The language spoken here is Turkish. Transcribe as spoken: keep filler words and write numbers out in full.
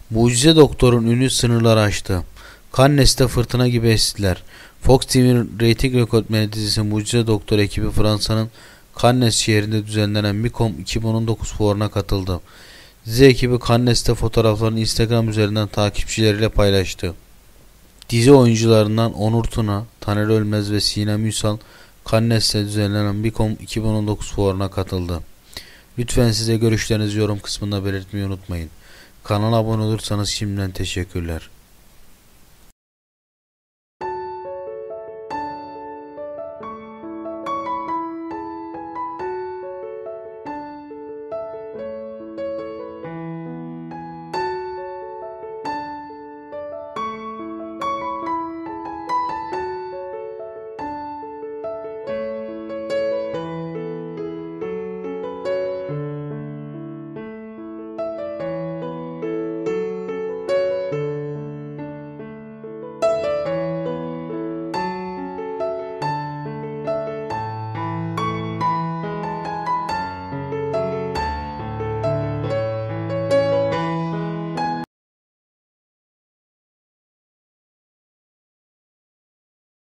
Mucize Doktor'un ünü sınırları aştı. Cannes'te fırtına gibi estiler. Fox T V'nin reyting rekortmeni dizisi Mucize Doktor ekibi Fransa'nın Cannes şehrinde düzenlenen Micom iki bin on dokuz fuarına katıldı. Dizi ekibi Cannes'te fotoğraflarını Instagram üzerinden takipçileriyle paylaştı. Dizi oyuncularından Onur Tuna, Taner Ölmez ve Sinem Ünsal Cannes'te düzenlenen Micom iki bin on dokuz fuarına katıldı. Lütfen size görüşlerinizi yorum kısmında belirtmeyi unutmayın. Kanala abone olursanız şimdiden teşekkürler.